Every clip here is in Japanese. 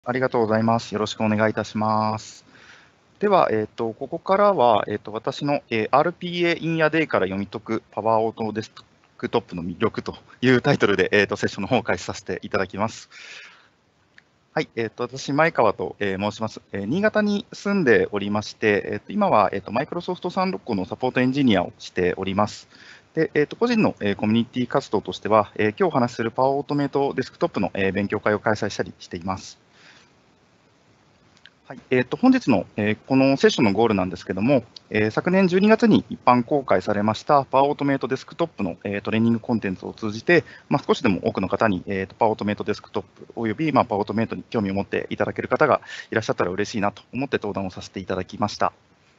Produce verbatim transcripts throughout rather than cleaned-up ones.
ありがとうございます。よろしくお願いいたします。では、えっと、ここからは、えっと、私の、えー アールピーエー インヤデイから読み解くパワーオートデスクトップの魅力というタイトルで、えっと、セッションの方を開始させていただきます。はい、えっと、私、前川と、えー申します、えー新潟に住んでおりまして、えっと、今は、えっと、マイクロソフトさんろっこのサポートエンジニアをしております。で、えっと、個人の、えーコミュニティ活動としては、えー今日お話しするパワーオートメイトデスクトップの、えー勉強会を開催したりしています。はい、えーと、本日の、えーこのセッションのゴールなんですけども、えー昨年じゅうにがつに一般公開されましたパワーオートメイトデスクトップの、えートレーニングコンテンツを通じて、まあ、少しでも多くの方に、えーと、パワーオートメイトデスクトップおよび、まあ、パワーオートメイトに興味を持っていただける方がいらっしゃったら嬉しいなと思って登壇をさせていただきました。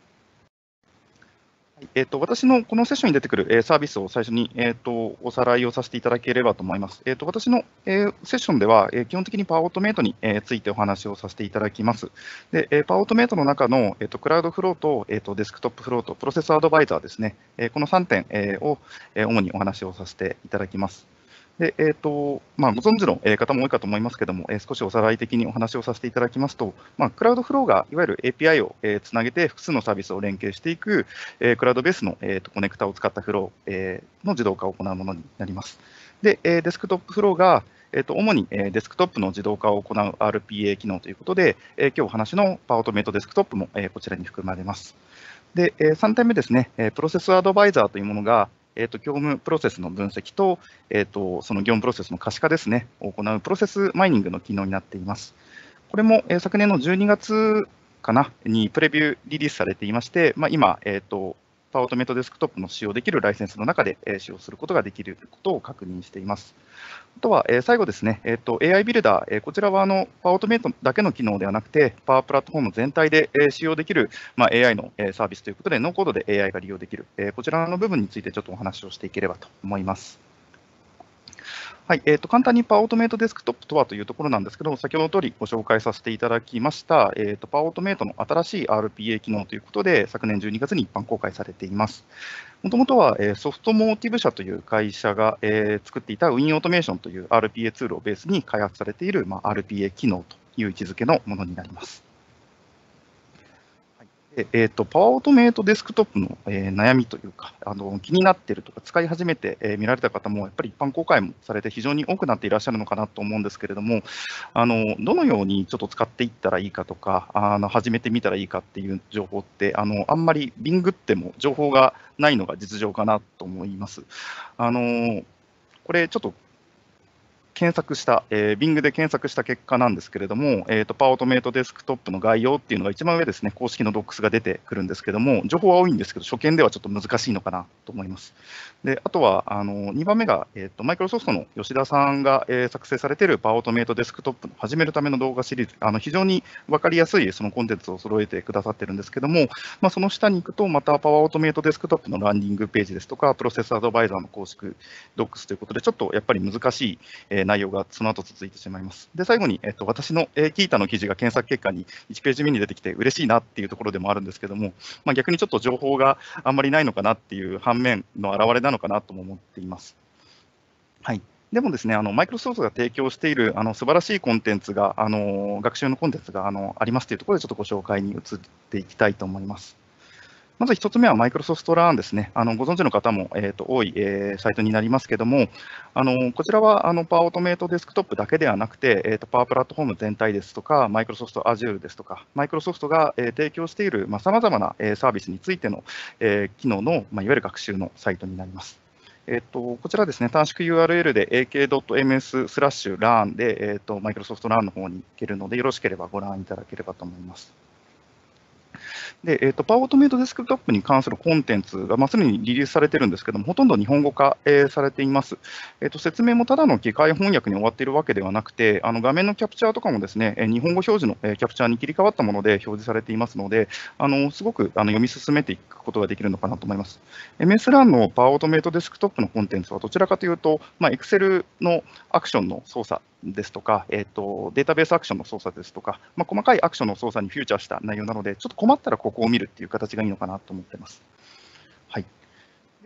えっと、私のこのセッションに出てくる、えーサービスを最初に、えっと、おさらいをさせていただければと思います。えっと、私の、えーセッションでは、えー基本的にパワーオートメイトに、えーついてお話をさせていただきます。で、えーパワーオートメイトの中の、えっと、クラウドフローと、えっと、デスクトップフローと、プロセスアドバイザーですね、えーこのさんてん、えーを、えー主にお話をさせていただきます。で、えーとまあ、ご存知のえー方も多いかと思いますけれども、えー少しおさらい的にお話をさせていただきますと、まあ、クラウドフローがいわゆる エーピーアイ を、えーつなげて複数のサービスを連携していく、えークラウドベースの、えーとコネクタを使ったフロー、えーの自動化を行うものになります。で、えーデスクトップフローが、えーと主に、えーデスクトップの自動化を行う アールピーエー 機能ということで、えー今日お話のパワーオートメイトデスクトップも、えーこちらに含まれます。で、えーさんてんめですね、えープロセスアドバイザーというものが、えーと業務プロセスの分析と、えーと、その業務プロセスの可視化ですね、を行うプロセスマイニングの機能になっています。これも、えー昨年のじゅうにがつかなにプレビューリリースされていまして、まあ、今、えーと、パワーオートメイトデスクトップの使用できるライセンスの中で、えー使用することができることを確認しています。あとは、えー最後ですね、えーと、エーアイ ビルダー、えーこちらはあのパワーオートメイトだけの機能ではなくて、パワープラットフォーム全体で、えー使用できる、まあ、エーアイ の、えーサービスということで、ノーコードで エーアイ が利用できる、えーこちらの部分についてちょっとお話をしていければと思います。はい、えーと、簡単にパワーオートメイトデスクトップとはというところなんですけど、先ほどの通りご紹介させていただきました、えーと、パワーオートメイトの新しい アールピーエー 機能ということで、昨年じゅうにがつに一般公開されています。もともとは、えーソフトモーティブ社という会社が、えー作っていたウィンオートメーションという アールピーエー ツールをベースに開発されている、まあ、アールピーエー 機能という位置づけのものになります。でえーと、パワーオートメイトデスクトップの、えー悩みというか、あの気になっているとか、使い始めて、えー見られた方も、やっぱり一般公開もされて、非常に多くなっていらっしゃるのかなと思うんですけれども、あのどのようにちょっと使っていったらいいかとか、あの始めてみたらいいかっていう情報って、あのあんまり Bing っても情報がないのが実情かなと思います。あのこれちょっと検索した、えー、Bing で検索した結果なんですけれども、えーと、パワーオートメイトデスクトップの概要っていうのが一番上ですね、公式のドックスが出てくるんですけども、情報は多いんですけど、初見ではちょっと難しいのかなと思います。で、あとは、あのにばんめが、えーと、マイクロソフトの吉田さんが、えー作成されているパワーオートメイトデスクトップの始めるための動画シリーズ、あの非常に分かりやすいそのコンテンツを揃えてくださってるんですけども、まあ、その下に行くと、またパワーオートメイトデスクトップのランディングページですとか、プロセスアドバイザーの公式ドックスということで、ちょっとやっぱり難しいえー内容がその後続いてしまいます。で、最後に、えっと、私の、えーキータの記事が検索結果にいちページ目に出てきて嬉しいなっていうところでもあるんですけども、まあ、逆にちょっと情報があんまりないのかなっていう反面の表れなのかなとも思っています。はい。でもですね、あのマイクロソフトが提供しているあの素晴らしいコンテンツが、あの学習のコンテンツがあのありますというところで、ちょっとご紹介に移っていきたいと思います。まずひとつめはマイクロソフトランですね。あのご存知の方も、えーと多い、えーサイトになりますけども、あのこちらはあのパワーオートメイトデスクトップだけではなくて、えーとパワープラットフォーム全体ですとか、マイクロソフト Azure ですとか、マイクロソフトが、えー提供しているさまざ、まな、えーサービスについての、えー機能の、まあ、いわゆる学習のサイトになります。えっと、こちらですね、短縮 ユーアールエル で エーケードットエムエス スラッシュ ラン で、えっと、マイクロソフトランの方に行けるので、よろしければご覧いただければと思います。で、えーと、パワーオートメイトデスクトップに関するコンテンツが、まあ、すでにリリースされているんですけども、ほとんど日本語化、えーされています。えーと、説明もただの機械翻訳に終わっているわけではなくて、あの画面のキャプチャーとかもですね、えー日本語表示の、えーキャプチャーに切り替わったもので表示されていますので、あのすごくあの読み進めていくことができるのかなと思います。エムエス ランのパワーオートメイトデスクトップのコンテンツはどちらかというと、まあ、Excel のアクションの操作ですとか、えーと、データベースアクションの操作ですとか、まあ、細かいアクションの操作にフューチャーした内容なので、ちょっと困ったらここを見るっていう形がいいのかなと思ってます。はい。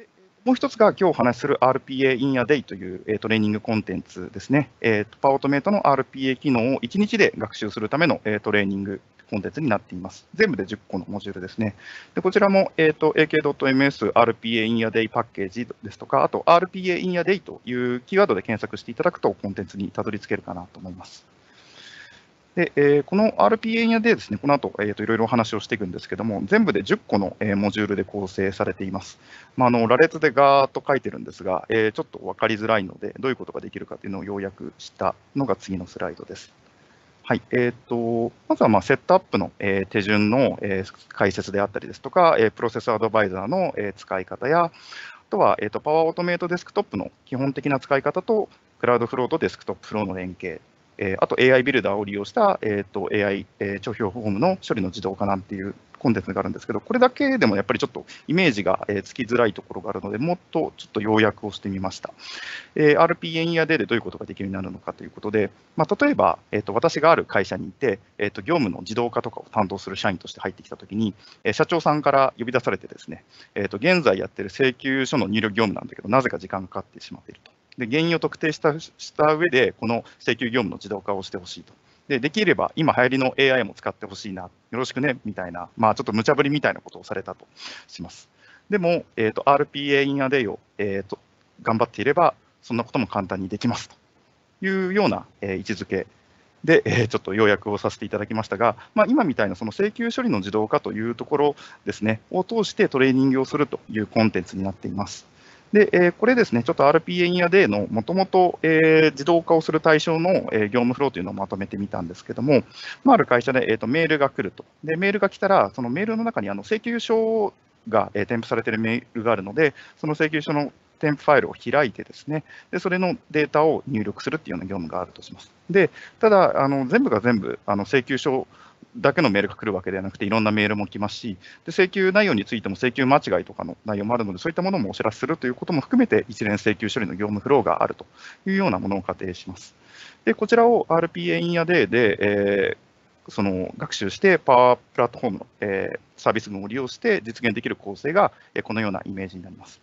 もう一つが今日お話しする アールピーエー in a day という、えー、トレーニングコンテンツですね。えー、パワーオートメイトの アールピーエー 機能をいちにちで学習するための、えー、トレーニングコンテンツになっています。全部でじゅっこのモジュールですね。でこちらも、えーと、エーケードットエムエス アールピーエー in a day パッケージですとか、あと アールピーエー in a day というキーワードで検索していただくとコンテンツにたどり着けるかなと思います。で、えー、この アールピーエー in a day ですね、この後、えーと、いろいろお話をしていくんですけども、全部でじゅっこの、えー、モジュールで構成されています。まあ、あの羅列でガーッと書いてるんですが、えー、ちょっと分かりづらいので、どういうことができるかというのを要約したのが次のスライドです。はい、えーと、まずはまあセットアップの、えー、手順の、えー、解説であったりですとか、えー、プロセスアドバイザーの、えー、使い方や、あとは、えーと、パワーオートメイトデスクトップの基本的な使い方と、クラウドフローとデスクトップフローの連携、えー、あと エーアイ ビルダーを利用した、えーと、エーアイ、えー、帳票フォームの処理の自動化なんていうコンテンツがあるんですけど、これだけでもやっぱりちょっとイメージが、えー、つきづらいところがあるので、もっとちょっと要約をしてみました。えー、アールピーエー in a day でどういうことができるようになるのかということで、まあ、例えば、えーと、私がある会社にいて、えーと、業務の自動化とかを担当する社員として入ってきたときに、えー、社長さんから呼び出されてですね、えーと、現在やってる請求書の入力業務なんだけど、なぜか時間がかかってしまっていると。で、原因を特定したした上で、この請求業務の自動化をしてほしいと。で、できれば今流行りの エーアイ も使ってほしいな、よろしくね、みたいな、まあちょっと無茶ぶりみたいなことをされたとします。でも、えーと、アールピーエー in a day を、えーと、頑張っていれば、そんなことも簡単にできますというような、えー、位置づけで、えー、ちょっと要約をさせていただきましたが、まあ、今みたいなその請求処理の自動化というところですね、を通してトレーニングをするというコンテンツになっています。で、えー、これですね、ちょっと アールピーエー in a day のもともと自動化をする対象の、えー、業務フローというのをまとめてみたんですけども、まあ、ある会社で、えーと、メールが来ると。で、メールが来たら、そのメールの中にあの請求書が、えー、添付されているメールがあるので、その請求書の添付ファイルを開いてですね、でそれのデータを入力するっていうような業務があるとします。で、ただ、あの全部が全部あの請求書だけのメールが来るわけではなくて、いろんなメールも来ますし、で請求内容についても請求間違いとかの内容もあるので、そういったものもお知らせするということも含めて、一連請求処理の業務フローがあるというようなものを仮定します。で、こちらを アールピーエー in a day で、えー、その学習して、パワープラットフォームの、えー、サービス群を利用して実現できる構成が、えー、このようなイメージになります。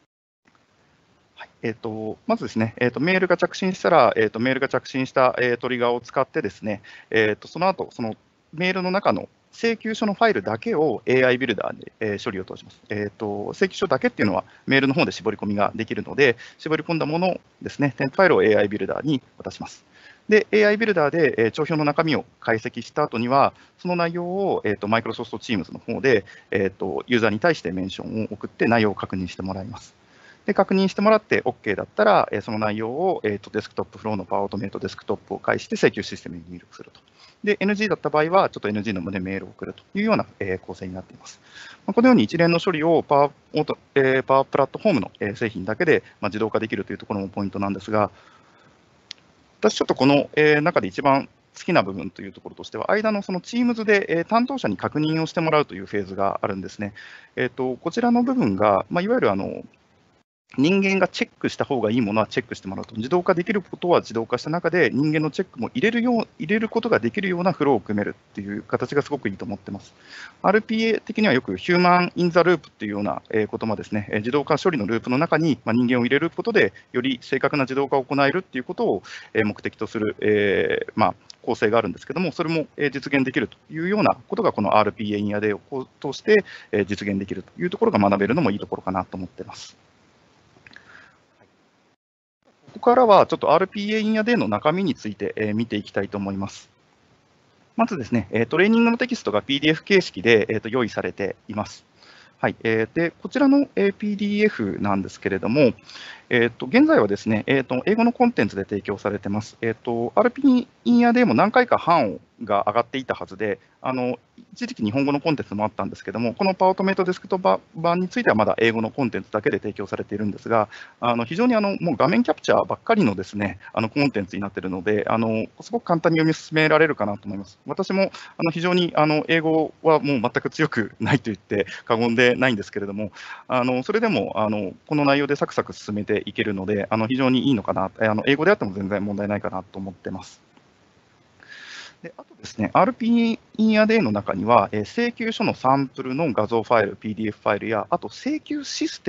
えーと、まずですね、えーと、メールが着信したら、えーと、メールが着信した、えー、トリガーを使ってですね、えーと、その後、そのメールの中の請求書のファイルだけを エーアイ ビルダーで、えー、処理を通します。えーと、請求書だけっていうのはメールの方で絞り込みができるので、絞り込んだものですね、添付ファイルを エーアイ ビルダーに渡します。で、エーアイ ビルダーで、えー、帳票の中身を解析した後には、その内容を、えーと、Microsoft Teams の方で、えーと、ユーザーに対してメンションを送って内容を確認してもらいます。で、確認してもらって OK だったら、えその内容を、えーと、デスクトップフローのパワーオートメイトデスクトップを介して請求システムに入力すると。で、エヌジー だった場合は、ちょっと エヌジー の旨メールを送るというような、えー、構成になっています。まあ、このように一連の処理をパワーオート、えー、パワープラットフォームの、えー、製品だけで、まあ、自動化できるというところもポイントなんですが、私ちょっとこの、えー、中で一番好きな部分というところとしては、間のその Teams で、えー、担当者に確認をしてもらうというフェーズがあるんですね。えーと、こちらの部分が、まあ、いわゆるあの人間がチェックした方がいいものはチェックしてもらうと、自動化できることは自動化した中で、人間のチェックも入れるよう入れることができるようなフローを組めるっていう形がすごくいいと思ってます。アールピーエー 的にはよくヒューマン・イン・ザ・ループっていうようなこともですね、自動化処理のループの中に人間を入れることで、より正確な自動化を行えるっていうことを目的とする、えー、まあ構成があるんですけども、それも実現できるというようなことが、この アールピーエー in a day を通して実現できるというところが学べるのもいいところかなと思っています。ここからはちょっと アールピーエー in a day の中身について見ていきたいと思います。まずですね、トレーニングのテキストが ピーディーエフ 形式で用意されています。はい、えー、でこちらの ピーディーエフ なんですけれども、えー、と現在はですね、えー、と英語のコンテンツで提供されています。えー、と アールピー in a day も何回か版が上がっていたはずで、あの一時期日本語のコンテンツもあったんですけども、このパワーオートメイトデスクトップ版についてはまだ英語のコンテンツだけで提供されているんですが、あの非常にあのもう画面キャプチャーばっかりのですね、あのコンテンツになっているので、あのすごく簡単に読み進められるかなと思います。私もあの非常にあの英語はもう全く強くないと言って過言でないんですけれども、あのそれでもあのこの内容でサクサク進めていけるので、あの非常にいいのかな、あの英語であっても全然問題ないかなと思ってます。であとですね、アールピー in a day の中には、えー、請求書のサンプルの画像ファイル、ピーディーエフ ファイルや、あと請求システム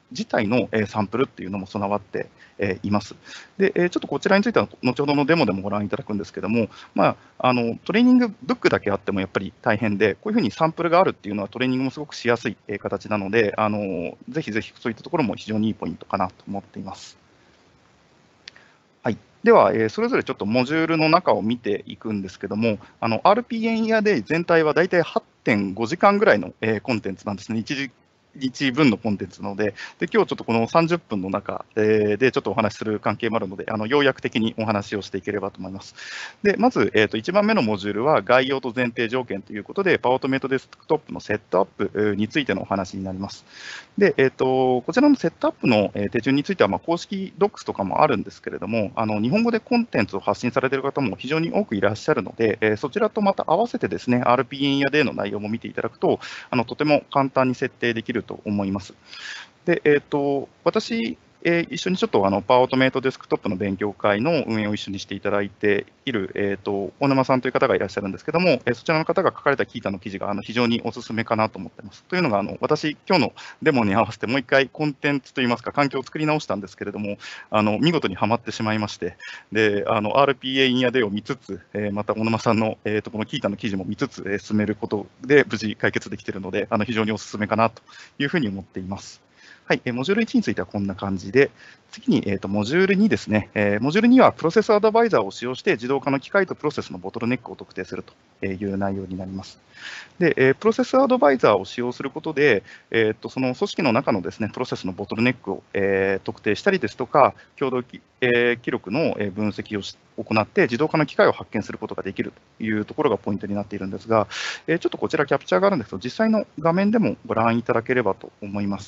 自体の、えーサンプルっていうのも備わってえーいます。で、えーちょっとこちらについては後ほどのデモでもご覧いただくんですけども、まあ、あのトレーニングブックだけあってもやっぱり大変で、こういうふうにサンプルがあるっていうのはトレーニングもすごくしやすいえー形なので、あのぜひぜひそういったところも非常にいいポイントかなと思っています。はい、では、えーそれぞれちょっとモジュールの中を見ていくんですけども、あの アールピーエン イヤーデイ全体はだいたいはってんごじかんぐらいの、えーコンテンツなんですね。一時一分のコンテンツなので、で今日ちょっとこのさんじゅっぷんの中、えーでちょっとお話しする関係もあるので、あの要約的にお話をしていければと思います。でまず、えーと、いちばんめのモジュールは概要と前提条件ということで、パワーオートメイトデスクトップのセットアップえーについてのお話になります。で、えーと、こちらのセットアップのえー手順については、まあ、公式ドックスとかもあるんですけれども、あの日本語でコンテンツを発信されている方も非常に多くいらっしゃるので、えーそちらとまた合わせてですね、アールピーエン や デー の内容も見ていただくと、あのとても簡単に設定できると思います。で、えーと、私、えー一緒にちょっとあのパワーオートメイトデスクトップの勉強会の運営を一緒にしていただいている、えーと、大沼さんという方がいらっしゃるんですけども、えーそちらの方が書かれたキータの記事があの非常にお勧めかなと思っています。というのが、あの私、今日のデモに合わせてもう一回コンテンツといいますか、環境を作り直したんですけれども、あの見事にはまってしまいまして、であの アールピーエー インやデーを見つつ、えーまた大沼さんの、えーとこのキータの記事も見つつ、えー進めることで無事解決できているので、あの非常にお勧めかなというふうに思っています。はい、えーモジュールいちについてはこんな感じで、次に、えーと、モジュールにですね、えーモジュールにはプロセスアドバイザーを使用して自動化の機械とプロセスのボトルネックを特定するという内容になります。で、えープロセスアドバイザーを使用することで、えーと、その組織の中のですね、プロセスのボトルネックを、えー特定したりですとか、共同き、えー記録のえー分析をし行って自動化の機械を発見することができるというところがポイントになっているんですが、えーちょっとこちらキャプチャーがあるんですけど、実際の画面でもご覧いただければと思います。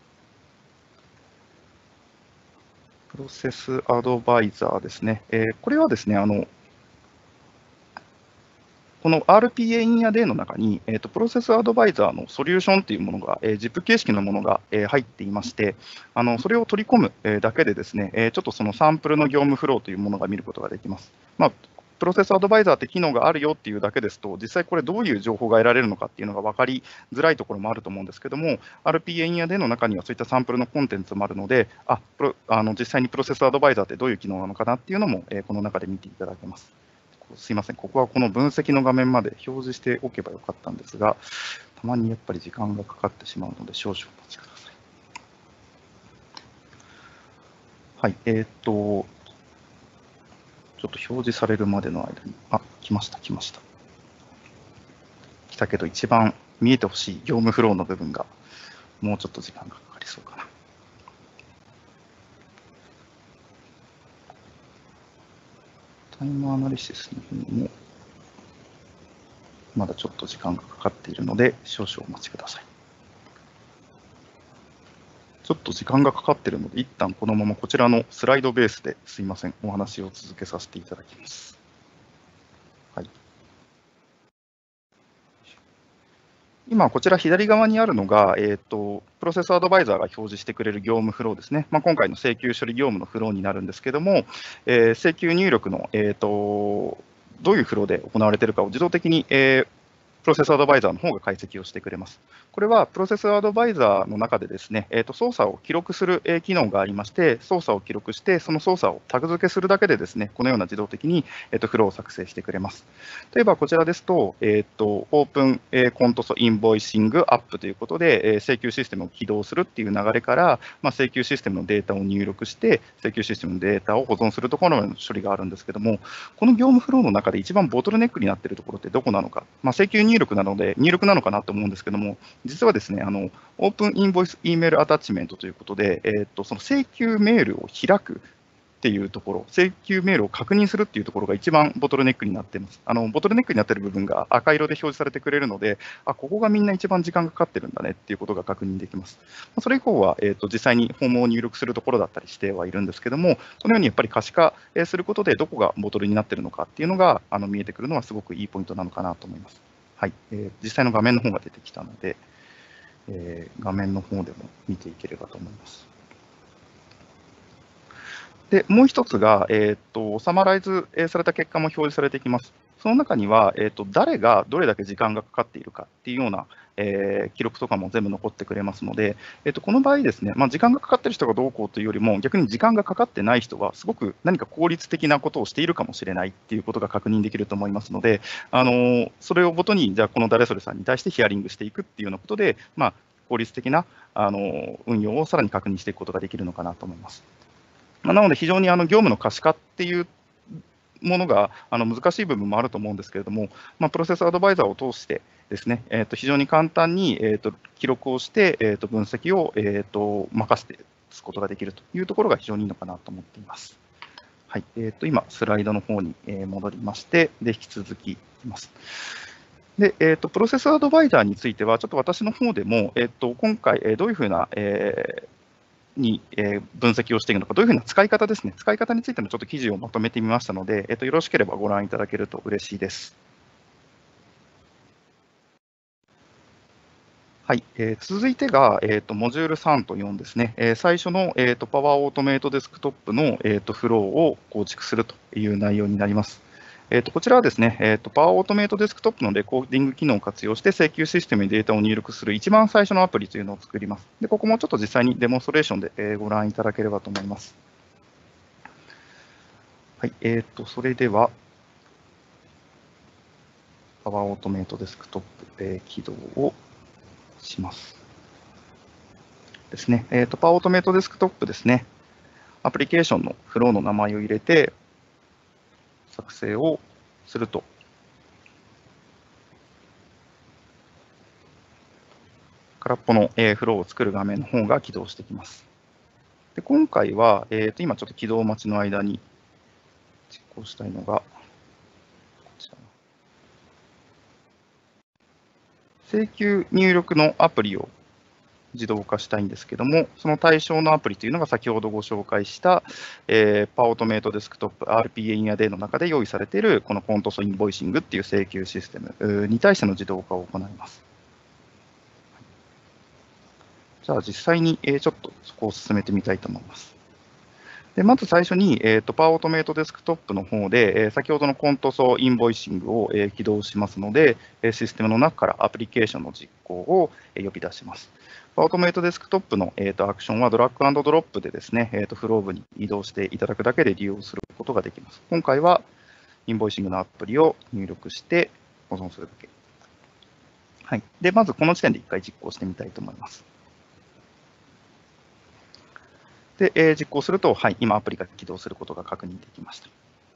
プロセスアドバイザーですね。えーこれはですね、あのこの アールピーエー インや デー の中に、えーと、プロセスアドバイザーのソリューションというものが、えー、ジップ 形式のものが、えー入っていまして、あのそれを取り込む、えーだけでですね、えーちょっとそのサンプルの業務フローというものが見ることができます。まあプロセスアドバイザーって機能があるよっていうだけですと、実際これどういう情報が得られるのかっていうのが分かりづらいところもあると思うんですけども、アールピーエー インや デー の中にはそういったサンプルのコンテンツもあるので、あプロあの実際にプロセスアドバイザーってどういう機能なのかなっていうのも、えーこの中で見ていただけます。すいません、ここはこの分析の画面まで表示しておけばよかったんですが、たまにやっぱり時間がかかってしまうので、少々お待ちください。はい、えーっと、ちょっと表示されるまでの間に、あ、来ました、来ました。来たけど、一番見えてほしい業務フローの部分が、もうちょっと時間がかかりそうかな。タイムアナリシスの方にも、まだちょっと時間がかかっているので、少々お待ちください。ちょっと時間がかかっているので、一旦このままこちらのスライドベースですいません、お話を続けさせていただきます。はい、今、こちら左側にあるのが、えーと、プロセスアドバイザーが表示してくれる業務フローですね。まあ、今回の請求処理業務のフローになるんですけども、えー請求入力の、えーと、どういうフローで行われているかを自動的に、えープロセスアドバイザーの方が解析をしてくれます。これはプロセスアドバイザーの中でですね、えーと、操作を記録する、えー機能がありまして、操作を記録して、その操作をタグ付けするだけでですね、このような自動的に、えーと、フローを作成してくれます。例えばこちらですと、えーと、オープン、えーコントソインボイシングアップということで、えー請求システムを起動するっていう流れから、まあ、請求システムのデータを入力して、請求システムのデータを保存するところの処理があるんですけども、この業務フローの中で一番ボトルネックになっているところってどこなのか、まあ、請求入力なので、入力なのかなと思うんですけども、実はですね、あのオープンインボイス E メールアタッチメントということで、えーと、その請求メールを開くっていうところ、請求メールを確認するっていうところが一番ボトルネックになっています。あのボトルネックになっている部分が赤色で表示されてくれるので、あ、ここがみんな一番時間がかかってるんだねっていうことが確認できます。それ以降は、えーと、実際にフォームを入力するところだったりしてはいるんですけども、このようにやっぱり可視化することで、どこがボトルになっているのかっていうのがあの見えてくるのはすごくいいポイントなのかなと思います。はい、えー、実際の画面の方が出てきたので、えー画面の方でも見ていければと思います。で、もう一つが、えーっと、サマライズされた結果も表示されていきます。 その中には、えーと、誰がどれだけ時間がかかっているかっていうような、えー記録とかも全部残ってくれますので、えーと、この場合ですね、まあ、時間がかかっている人がどうこうというよりも、逆に時間がかかってない人は、すごく何か効率的なことをしているかもしれないっていうことが確認できると思いますので、あのーそれをもとに、じゃあ、この誰それさんに対してヒアリングしていくっていうようなことで、まあ、効率的な、あのー運用をさらに確認していくことができるのかなと思います。まあ、なので、非常にあの業務の可視化っていうものがあの難しい部分もあると思うんですけれども、まあ、プロセスアドバイザーを通してですね、えー、と非常に簡単に、えー、と記録をして、えー、と分析を、えー、と任せてつくことができるというところが非常にいいのかなと思っています。はい、えー、と今、スライドの方にえー戻りまして、で引き続きいきます。で、えーと、プロセスアドバイザーについては、ちょっと私の方でも、えー、と今回、えーどういうふうな、えーに、えー分析をしているのか、どういうふうな使い方ですね、使い方についてのちょっと記事をまとめてみましたので、えーとよろしければご覧いただけると嬉しいです。はい、えー続いてが、えーと、モジュールさんとよんですね。えー最初の、えーと、パワーオートメイトデスクトップの、えーと、フローを構築するという内容になります。えーと、こちらはですね、えーと、パワーオートメイトデスクトップのレコーディング機能を活用して請求システムにデータを入力する一番最初のアプリというのを作ります。で、ここもちょっと実際にデモンストレーションで、えーご覧いただければと思います。はい、えーと、それでは、パワーオートメイトデスクトップ、えー起動をします。ですね、えーと、パワーオートメイトデスクトップですね。アプリケーションのフローの名前を入れて作成をすると、空っぽのえーフローを作る画面の方が起動してきます。で今回は、えーと、今ちょっと起動待ちの間に実行したいのが、こちら請求入力のアプリを自動化したいんですけども、その対象のアプリというのが先ほどご紹介した、えー、パワーオートメイトデスクトップ アールピーエー インアデーの中で用意されているこのコントソインボイシングっていう請求システムに対しての自動化を行います。じゃあ実際に、えー、ちょっとそこを進めてみたいと思います。でまず最初に、えーと、パワーオートメイトデスクトップの方で、えー先ほどのコントソインボイシングを、えー起動しますので、えーシステムの中からアプリケーションの実行を、えー呼び出します。パワーオートメイトデスクトップの、えーとアクションはドラッグアンドドロップでですね、えーとフロー部に移動していただくだけで利用することができます。今回はインボイシングのアプリを入力して保存するだけ。はい、でまずこの時点でいっかい実行してみたいと思います。で、えー実行すると、はい、今アプリが起動することが確認できました。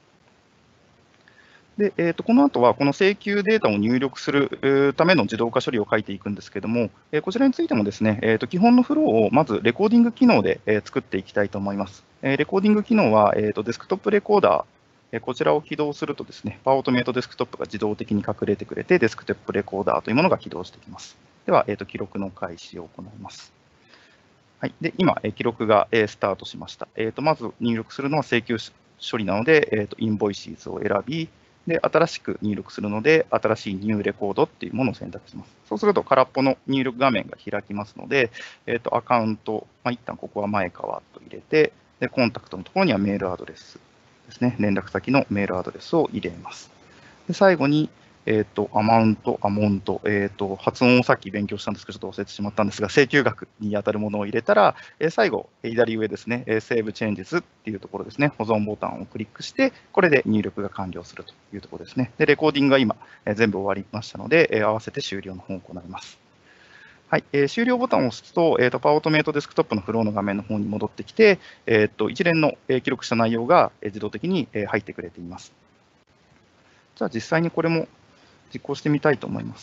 で、えーと、この後は、この請求データを入力するえーための自動化処理を書いていくんですけれども、えーこちらについてもですね、えーと、基本のフローをまずレコーディング機能で、えー作っていきたいと思います。えーレコーディング機能は、えーと、デスクトップレコーダー、えーこちらを起動するとですね、パワーオートメイトデスクトップが自動的に隠れてくれて、デスクトップレコーダーというものが起動してきます。では、えーと、記録の開始を行います。はい、で今、えー記録が、えースタートしました。えーとまず入力するのは請求処理なので、えーとインボイシーズを選び、で新しく入力するので、新しいニューレコードっていうものを選択します。そうすると、空っぽの入力画面が開きますので、えーとアカウント、まあ、一旦ここは前川と入れて、でコンタクトのところにはメールアドレスですね、連絡先のメールアドレスを入れます。で最後に、えーと、アマウント、アモント、えーと、発音をさっき勉強したんですけど、ちょっと忘れてしまったんですが、請求額に当たるものを入れたら、えー最後、左上ですね、セーブチェンジズっていうところですね、保存ボタンをクリックして、これで入力が完了するというところですね。で、レコーディングが今、えー全部終わりましたので、えー合わせて終了の方を行います。はい、えー終了ボタンを押すと、えーと、パワーオートメイトデスクトップのフローの画面の方に戻ってきて、えーと、一連の、えー記録した内容が、えー自動的に、えー入ってくれています。じゃあ実際にこれも実行してみたいと思います。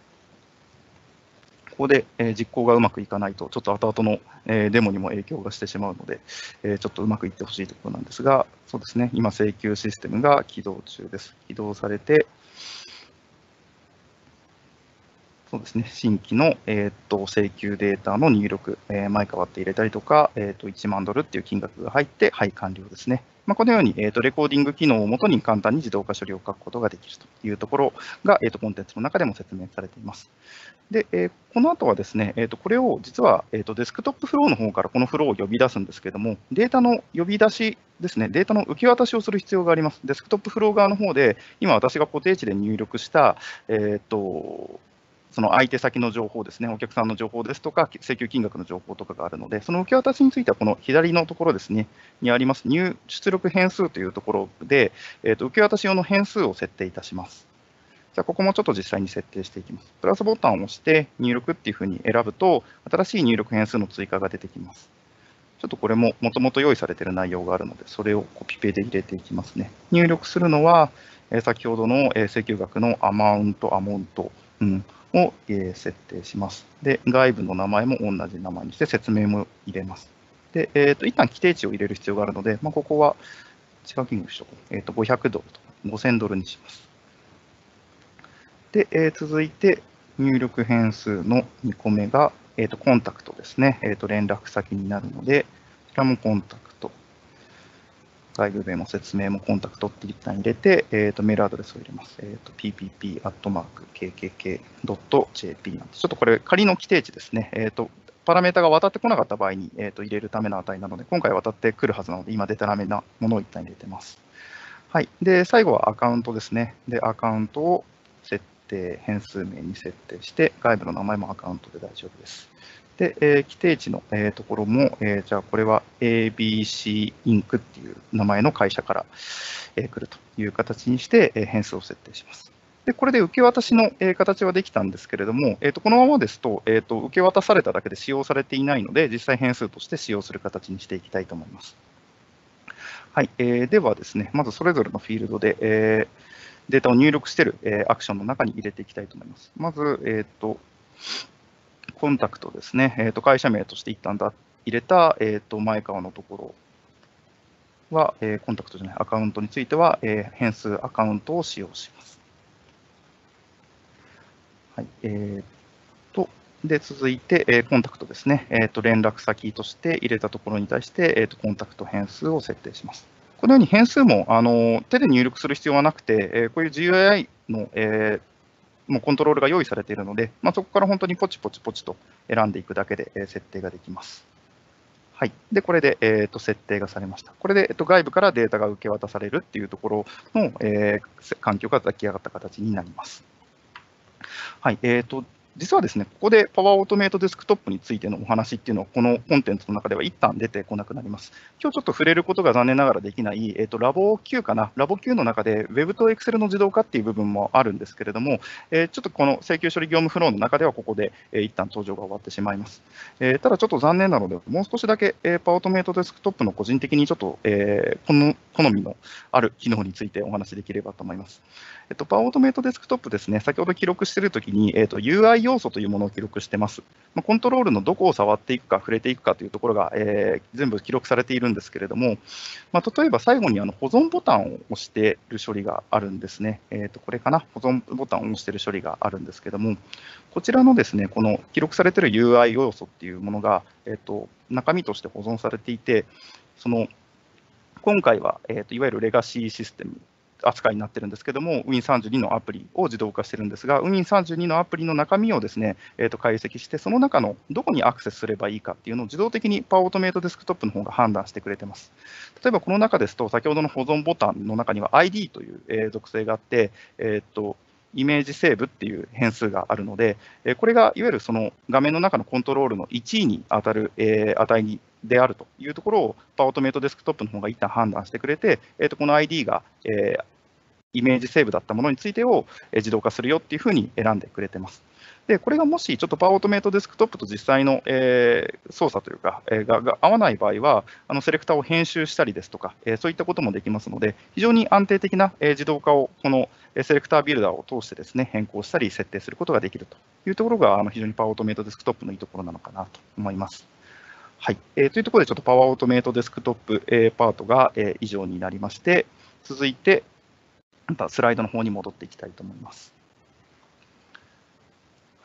ここで、えー実行がうまくいかないと、ちょっと後々の、えーデモにも影響がしてしまうので、えーちょっとうまくいってほしいところなんですが、そうですね、今、請求システムが起動中です。起動されて、 そうですね、新規の、えーっと請求データの入力、えー前変わって入れたりとか、えーっといちまんドルっていう金額が入って、はい、完了ですね。まあ、このように、えーっとレコーディング機能をもとに簡単に自動化処理を書くことができるというところが、えーっとコンテンツの中でも説明されています。で、えーこの後はですね、えーとこれを実は、えーとデスクトップフローの方からこのフローを呼び出すんですけれども、データの呼び出しですね、データの受け渡しをする必要があります。デスクトップフロー側の方で、今私が固定値で入力した、えーとその相手先の情報ですね、お客さんの情報ですとか、請求金額の情報とかがあるので、その受け渡しについては、この左のところですね、にあります入出力変数というところで、えーと受け渡し用の変数を設定いたします。じゃあ、ここもちょっと実際に設定していきます。プラスボタンを押して入力っていうふうに選ぶと、新しい入力変数の追加が出てきます。ちょっとこれももともと用意されている内容があるので、それをコピペで入れていきますね。入力するのは、え先ほどのえ請求額のアマウント、アモント、うん、をえ設定します。で、外部の名前も同じ名前にして説明も入れます。で、えー、と一旦規定値を入れる必要があるので、まあ、ここは違う金額しとこう。えー、とごひゃくドルとかごせんドルにします。で、えー続いて入力変数のにこめが、えーとコンタクトですね、えーと連絡先になるので、こちらもコンタクト、外部名も説明もコンタクトって一旦入れて、えーとメールアドレスを入れます。えーと ピーピーピーアットマークケーケーケードットジェーピー なんです。ちょっとこれ仮の規定値ですね。えーとパラメータが渡ってこなかった場合に、えーと入れるための値なので、今回渡ってくるはずなので、今出たらめなものを一旦入れてます。はい。で、最後はアカウントですね。で、アカウントを設定、変数名に設定して、外部の名前もアカウントで大丈夫です。で、えー規定値の、えーところも、えーじゃあこれは エービーシー インクっていう名前の会社から、えー来るという形にして、えー変数を設定します。で、これで受け渡しの、えー形はできたんですけれども、えーとこのままですと、えーと、受け渡されただけで使用されていないので、実際変数として使用する形にしていきたいと思います。はい、えーではですね、まずそれぞれのフィールドで、えーデータを入力している、えーアクションの中に入れていきたいと思います。まず、えーと、コンタクトですね、えーと会社名として一旦だ入れた、えーと前川のところは、えーコンタクトじゃない、アカウントについては、えー変数アカウントを使用します。はい、えーとで続いて、えーコンタクトですね、えーと連絡先として入れたところに対して、えーとコンタクト変数を設定します。このように変数もあの手で入力する必要はなくて、えーこういう ジーユーアイ の、えーもうコントロールが用意されているので、まあ、そこから本当にポチポチポチと選んでいくだけで、えー設定ができます。はい、でこれで、えーと設定がされました。これで、えーと外部からデータが受け渡されるっていうところの、えー環境が出来上がった形になります。はい、えーと実はですね、ここでパワーオートメイトデスクトップについてのお話っていうのは、このコンテンツの中では一旦出てこなくなります。今日ちょっと触れることが残念ながらできない、えーとラボ Q かな、ラボ Q の中で Web と Excel の自動化っていう部分もあるんですけれども、えーちょっとこの請求処理業務フローの中ではここで、えー一旦登場が終わってしまいます。えーただちょっと残念なので、もう少しだけ、えー、パワーオートメイトデスクトップの個人的にちょっと、えーこの好みのある機能についてお話しできればと思います。えっと、パワーオートメイトデスクトップですね、先ほど記録しているときに、えっと、ユーアイ 要素というものを記録してます。まあ、コントロールのどこを触っていくか、触れていくかというところが、えー全部記録されているんですけれども、まあ、例えば最後にあの保存ボタンを押している処理があるんですね。えっと、これかな、保存ボタンを押している処理があるんですけれども、こちらのですね、この記録されている ユーアイ 要素っていうものが、えっと、中身として保存されていて、その今回は、えーと、いわゆるレガシーシステム扱いになってるんですけども、ウィンさんじゅうに のアプリを自動化してるんですが、ウィンさんじゅうに のアプリの中身をですね、えーと解析して、その中のどこにアクセスすればいいかっていうのを自動的にパワーオートメイトデスクトップの方が判断してくれてます。例えばこの中ですと、先ほどの保存ボタンの中には アイディー という、えー属性があって、えーとイメージセーブっていう変数があるので、えーこれがいわゆるその画面の中のコントロールのいちいに当たる、えー値にであるというところを、パワーオートメイトデスクトップの方が一旦判断してくれて、えーとこの アイディー が、えーイメージセーブだったものについてをえー自動化するよっていうふうに選んでくれてます。で、これがもしちょっとパワーオートメイトデスクトップと実際の、えー操作というか、えーがが合わない場合は、あのセレクターを編集したりですとか、えーそういったこともできますので、非常に安定的な、えー自動化をこのえーセレクタービルダーを通してですね、変更したり設定することができるというところが、あの非常にパワーオートメイトデスクトップのいいところなのかなと思います。はい、えーというところで、ちょっとパワーオートメイトデスクトップ、えーパートが、えー以上になりまして、続いて、またスライドの方に戻っていきたいと思います。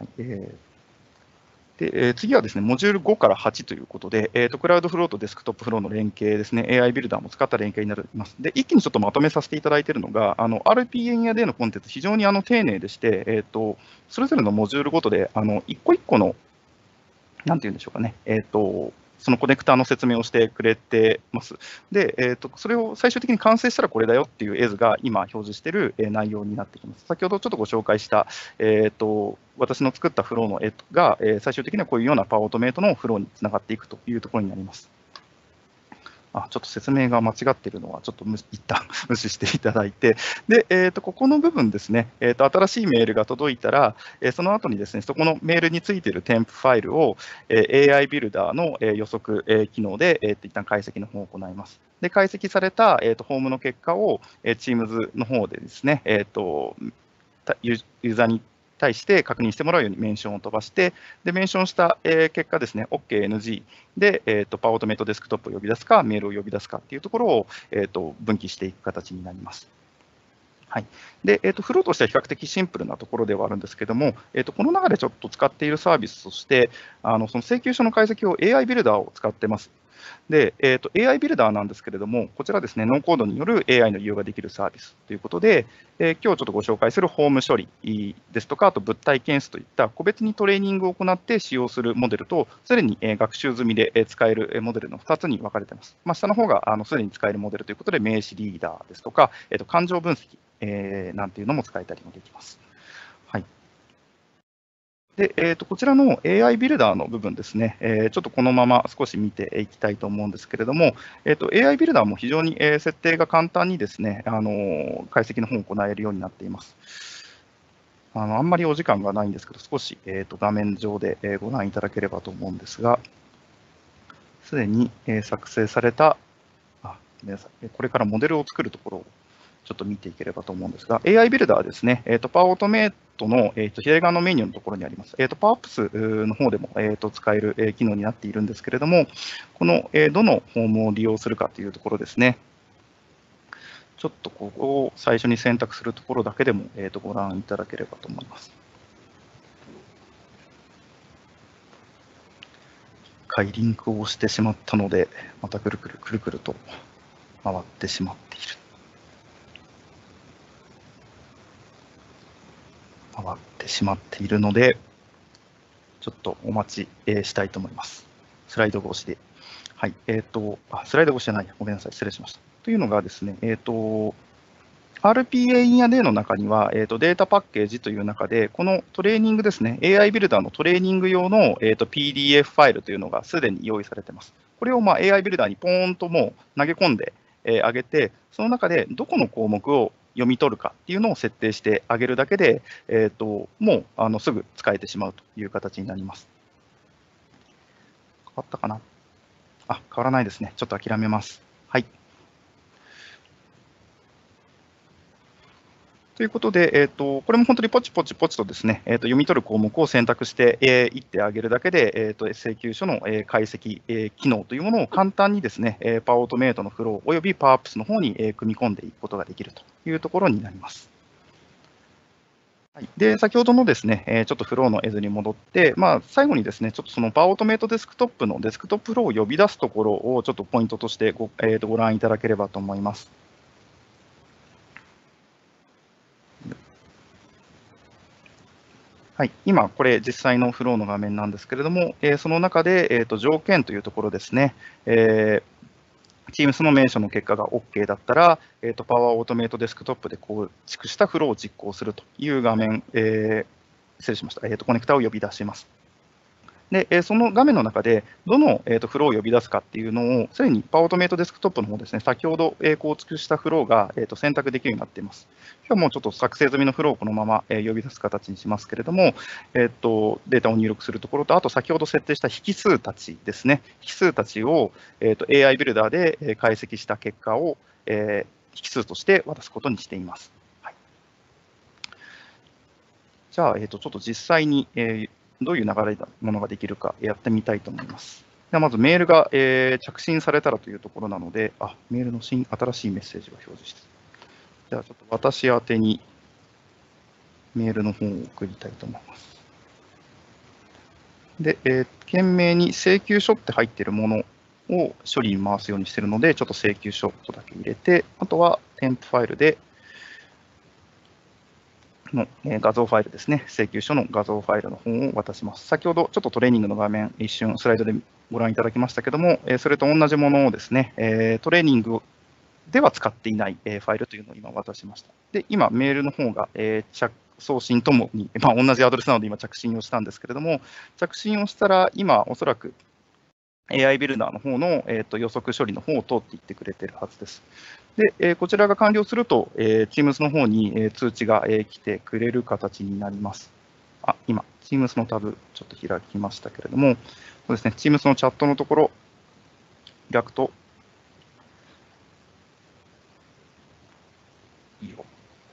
えーで、えー次はですね、モジュールごからはちということで、えーと、クラウドフローとデスクトップフローの連携ですね、エーアイ ビルダーも使った連携になります。で、一気にちょっとまとめさせていただいているのが、あの アールピーエヌ や D のコンテンツ、非常にあの丁寧でして、えーと、それぞれのモジュールごとで、あの一個一個の、なんていうんでしょうかね、えーと、そのコネクターの説明をしてくれてます。で、えーと、それを最終的に完成したらこれだよっていう絵図が今表示しているえー内容になってきます。先ほどちょっとご紹介した、えーと、私の作ったフローの絵が、えー最終的にはこういうようなパワーオートメイトのフローにつながっていくというところになります。あ、ちょっと説明が間違っているのは、ちょっと無一旦無視していただいて、で、えーと、ここの部分ですね、えーと、新しいメールが届いたら、えーその後にですね、そこのメールについている添付ファイルを、えー エーアイ ビルダーの、えー予測、えー機能で、えーと、一旦解析の方を行います。で、解析された、えーと、ホームの結果を、えー Teams の方でですね、えーと、たユーユーザーに対して確認してもらうようにメンションを飛ばして、でメンションした、えー結果ですね、OK、エヌジー で、えーと、パワーオートメイトデスクトップを呼び出すか、メールを呼び出すかっていうところを、えーと、分岐していく形になります。はいでえーと、フローとしては比較的シンプルなところではあるんですけども、えーと、この中でちょっと使っているサービスとして、あのその請求書の解析を エーアイ ビルダーを使ってます。で、えーと、エーアイ ビルダーなんですけれども、こちらですね、ノーコードによる エーアイ の利用ができるサービスということで、えー今日ちょっとご紹介するホーム処理ですとか、あと物体検出といった個別にトレーニングを行って使用するモデルと、すでにえー学習済みでえー使えるえーモデルのふたつに分かれています。まあ、下の方があのすでに使えるモデルということで、名詞リーダーですとか、えーと感情分析、えーなんていうのも使えたりもできます。はいで、えーと、こちらの エーアイ ビルダーの部分ですね、えーちょっとこのまま少し見ていきたいと思うんですけれども、えーと、エーアイ ビルダーも非常に、えー設定が簡単にですね、あのー解析の方を行えるようになっています。あのあんまりお時間がないんですけど、少し、えーと画面上で、えーご覧いただければと思うんですが、すでに、えー作成された、あ、ごめんなさい、これからモデルを作るところをちょっと見ていければと思うんですが、エーアイ ビルダーですね、えーと、パワーオートメイトの、えーと左側のメニューのところにあります、えーと、パワーアップスの方でも、えーと使える、えー機能になっているんですけれども、この、えーどのフォームを利用するかというところですね、ちょっとここを最初に選択するところだけでも、えーとご覧いただければと思います。一回リンクを押してしまったので、またくるくるくるくると回ってしまっている。回ってしまっているので、ちょっとお待ち、えーしたいと思います。スライド越しで。はい、えっ、とあ、スライド越しじゃない、ごめんなさい、失礼しました。というのがですね、えっ、と、アールピーエー や D の中には、えーと、データパッケージという中で、このトレーニングですね、エーアイ ビルダーのトレーニング用の、えーと、ピーディーエフ ファイルというのがすでに用意されています。これを、まあ、エーアイ ビルダーにポーンともう投げ込んで、えー、あげて、その中でどこの項目を読み取るかっていうのを設定してあげるだけで、えーと、もうあのすぐ使えてしまうという形になります。変わったかなあ、変わらないですね。ちょっと諦めます。はい。ということで、えーと、これも本当にポチポチポチとですね、えーと読み取る項目を選択してい、えー、ってあげるだけで、えーと請求書の、えー解析、えー機能というものを簡単にですね、えーパワーオートメイトのフローおよびパワーアップスの方に、えー組み込んでいくことができるというところになります。はい、で先ほどのですね、えーちょっとフローの絵図に戻って、まあ、最後にですね、ちょっとそのパワーオートメイトデスクトップのデスクトップフローを呼び出すところをちょっとポイントとしてご,、えーとご覧いただければと思います。はい、今、これ、実際のフローの画面なんですけれども、えーその中で、えーと条件というところですね、えー、Teams の名称の結果が OK だったら、えーと、パワーオートメイトデスクトップで構築したフローを実行するという画面、えー、失礼しました、えーと、コネクタを呼び出します。で、えーその画面の中で、どの、えーとフローを呼び出すかっていうのを、すでにパワーオートメイトデスクトップの方ですね、先ほど、えー構築したフローが、えーと選択できるようになっています。今日はもうちょっと作成済みのフローをこのまま、えー呼び出す形にしますけれども、えーとデータを入力するところと、あと先ほど設定した引数たちですね、引数たちを、えーと エーアイ ビルダーでえー解析した結果を、えー引数として渡すことにしています。はい、じゃあ、えーとちょっと実際に、えーどういう流れのものができるかやってみたいと思います。ではまずメールが、えー着信されたらというところなので、あ、メールの新新しいメッセージが表示して、じゃあちょっと私宛てにメールの方を送りたいと思います。 で、えー、懸命に請求書って入っているものを処理に回すようにしているので、ちょっと請求書だけ入れて、あとは添付ファイルで、の画像ファイルですね、請求書の画像ファイルの方を渡します。先ほどちょっとトレーニングの画面、一瞬スライドでご覧いただきましたけども、それと同じものをですね、トレーニングでは使っていないファイルというのを今渡しました。で、今、メールの方が着送信ともに、まあ、同じアドレスなので今着信をしたんですけれども、着信をしたら今、おそらく エーアイ ビルダーの方の、えー、と予測処理の方を通っていってくれているはずです。で、えー、こちらが完了すると、えー、Teams の方に、えー、通知が、えー、来てくれる形になります。あ、今、Teams のタブ、ちょっと開きましたけれども、そうですね、Teams のチャットのところ、開くと、いいよ。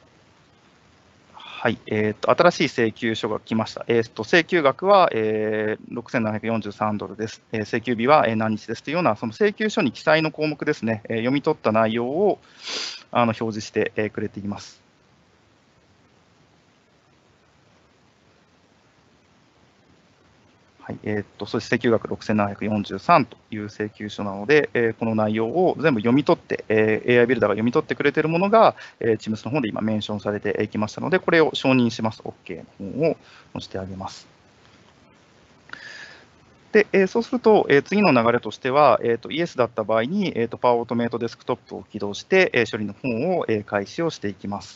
はい、えーと、新しい請求書が来ました。えーと、請求額は、えー、ろくせんななひゃくよんじゅうさんドルです。えー、請求日は、えー、何日ですというような、その請求書に記載の項目ですね、えー、読み取った内容をあの表示して、えー、くれています。はい、えーと、そして請求額ろくせんななひゃくよんじゅうさんという請求書なので、えー、この内容を全部読み取って、えー、エーアイ ビルダーが読み取ってくれているものが、えー、Teams の方で今メンションされてきましたので、これを承認します。OK の方を押してあげます。で、えー、そうすると、えー、次の流れとしては、えーと、イエスだった場合に、えーと、Power Automate デスクトップを起動して、えー、処理の方を、えー、開始をしていきます。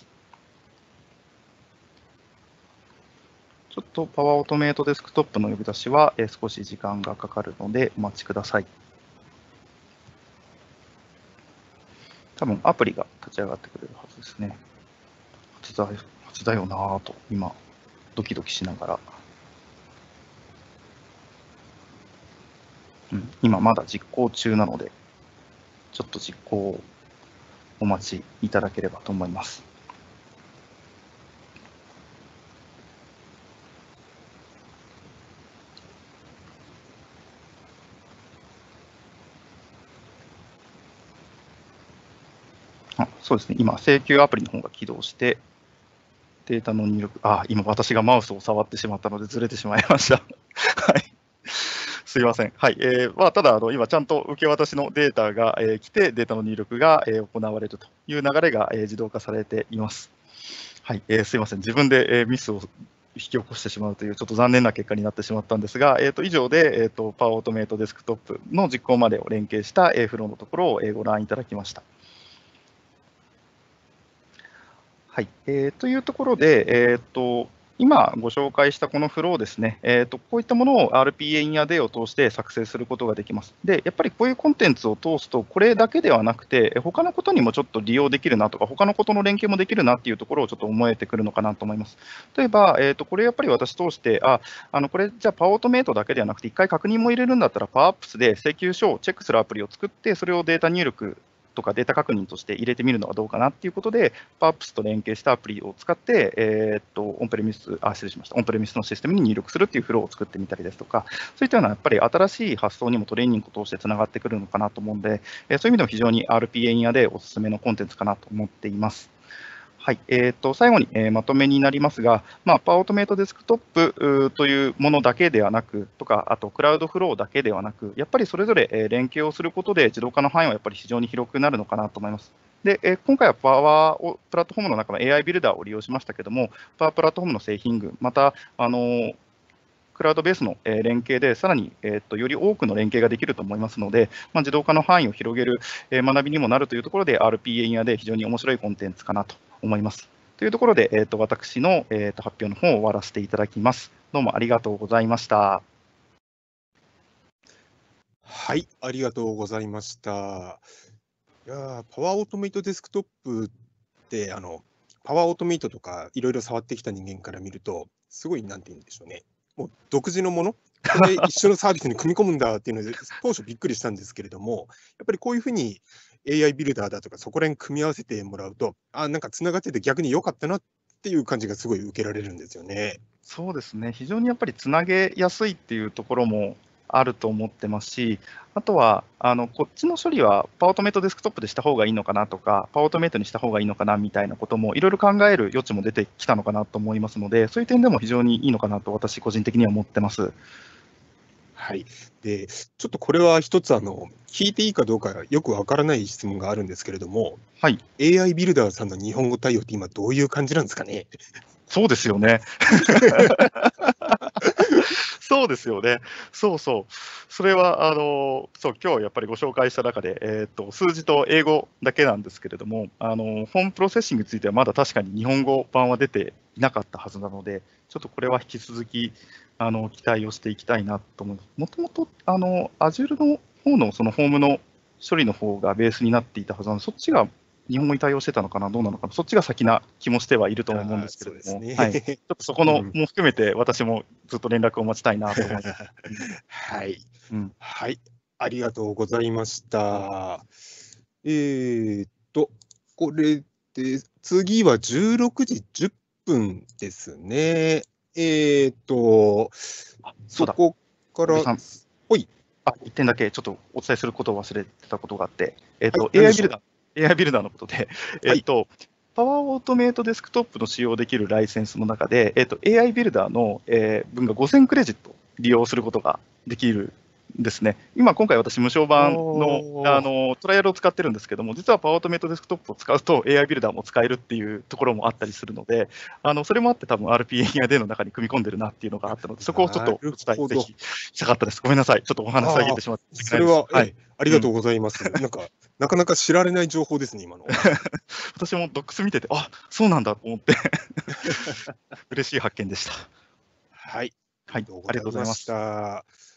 ちょっと Power Automate デスクトップの呼び出しは、えー、少し時間がかかるので、お待ちください。多分アプリが立ち上がってくれるはずですね。初だ初だよなぁと、今、ドキドキしながら。うん、今まだ実行中なので、ちょっと実行をお待ちいただければと思います。あ、そうですね、今、請求アプリの方が起動して、データの入力、あ、今、私がマウスを触ってしまったので、ずれてしまいました。はい。すいません。はい。えーまあ、ただあの、今、ちゃんと受け渡しのデータが、えー、来て、データの入力が、えー、行われるという流れが、えー、自動化されています。はい。えー、すいません。自分で、えー、ミスを引き起こしてしまうという、ちょっと残念な結果になってしまったんですが、えー、と以上で、えー、と Power Automate デスクトップの実行までを連携した、えー、フローのところを、えー、ご覧いただきました。はい、えー、というところで、えーと、今ご紹介したこのフローですね、えーと、こういったものを アールピーエー や デー を通して作成することができます。で、やっぱりこういうコンテンツを通すと、これだけではなくて、他のことにもちょっと利用できるなとか、他のことの連携もできるなっていうところをちょっと思えてくるのかなと思います。例えば、えーと、これやっぱり私通して、あ、あのこれじゃあ Power Automate だけではなくて、一回確認も入れるんだったら、PowerApps で請求書をチェックするアプリを作って、それをデータ入力とかデータ確認として入れてみるのはどうかなっていうことで、パワーアップスと連携したアプリを使って、えー、っとオンプレミス、あ、失礼しました、オンプレミスのシステムに入力するっていうフローを作ってみたりですとか、そういったようなやっぱり新しい発想にもトレーニングを通してつながってくるのかなと思うんで、えー、そういう意味でも非常に アールピーエー やでおすすめのコンテンツかなと思っています。はい、えー、と最後に、えー、まとめになりますが、まあ、パワーオートメイトデスクトップというものだけではなく、とか、あとクラウドフローだけではなく、やっぱりそれぞれ、えー、連携をすることで、自動化の範囲はやっぱり非常に広くなるのかなと思います。で、えー、今回はパワープラットフォームの中の エーアイ ビルダーを利用しましたけども、パワープラットフォームの製品群、また、あのークラウドベースの連携で、さらに、えー、とより多くの連携ができると思いますので、まあ、自動化の範囲を広げる、えー、学びにもなるというところで、アールピーエー やで非常に面白いコンテンツかなと思います。というところで、えー、と私の、えー、と発表の方を終わらせていただきます。どうもありがとうございました。 はい、ありがとうございました。いやパワーオートメイトデスクトップって、あの、パワーオートメイトとかいろいろ触ってきた人間から見ると、すごい、なんて言うんでしょうね。もう独自のものこれ一緒のサービスに組み込むんだっていうので、当初びっくりしたんですけれども、やっぱりこういうふうに エーアイ ビルダーだとか、そこら辺組み合わせてもらうと、あ、なんかつながってて逆に良かったなっていう感じがすごい受けられるんですよね。 そうですね、非常にやっぱりつなげやすいっていうところもあると思ってますし、あとはあのこっちの処理はパワーオートメイトデスクトップでした方がいいのかなとか、パワーオートメイトにした方がいいのかなみたいなこともいろいろ考える余地も出てきたのかなと思いますので、そういう点でも非常にいいのかなと私個人的には思ってます。 はい。で、ちょっとこれは一つあの、聞いていいかどうかよくわからない質問があるんですけれども、 はい。 エーアイ ビルダーさんの日本語対応って今どういう感じなんですかね？ そうですよね。そうですよね。そうそう。それは、あの、そう、今日やっぱりご紹介した中で、えっと、数字と英語だけなんですけれども、あの、ホームプロセッシングについてはまだ確かに日本語版は出ていなかったはずなので、ちょっとこれは引き続き、あの、期待をしていきたいなと思います。もともと、あの、Azure の方のそのホームの処理の方がベースになっていたはずなので、そっちが日本語に対応してたのかな、どうなのかな、そっちが先な気もしてはいるとは思うんああ、 ですけそうですれども、はい。ちね。 ょっとそこのうん。 も含めて、私もずっと連絡を待ちたいなと思います。 はい。 うん。 はい、ありがとうございました。えーっと、これで、次はじゅうろくじじゅっぷんですね。えーっと、 あ、そうだ、 そこから小木さん、 ほい。 あ、いってんだけちょっとお伝えすることを忘れてたことがあって、えっはい、 と、 何でエーアイしょう？ ビルダー エーアイ ビルダーのことで、えはい。 っと、パワーオートメイトデスクトップの使用できるライセンスの中で、えっと、エーアイ ビルダーの、えー分がごせんクレジット利用することができるんですね。今、今回私無償あ版の、ああ。 の、トライアルを使ってるんですけども、実はパワーオートメイトデスクトップを使うと エーアイ ビルダーも使えるっていうところもあったりするので、あの、それもあって多分 アールピーエー や デー の中に組み込んでるなっていうのがあったので、そこをちょっなるとお伝えほど。 ぜひしたかったです。ごめんなさい。ちょっとお話遮ああ、 ってしまって申し訳ないです。 それは、 はい。 ええ、ありうん。 がとうございます。なんか、なかなか知られない情報ですね、今の。 私もドックス見てて、あ、そうなんだと思って嬉しい発見でした。 はい、ありはい、 がとうごありがとうざいましございます。 た。